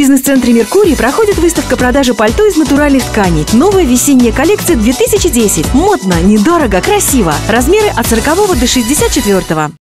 бизнес-центре «Меркурий» проходит выставка продажи пальто из натуральных тканей. Новая весенняя коллекция 2010. Модно, недорого, красиво. Размеры от 40 до 64.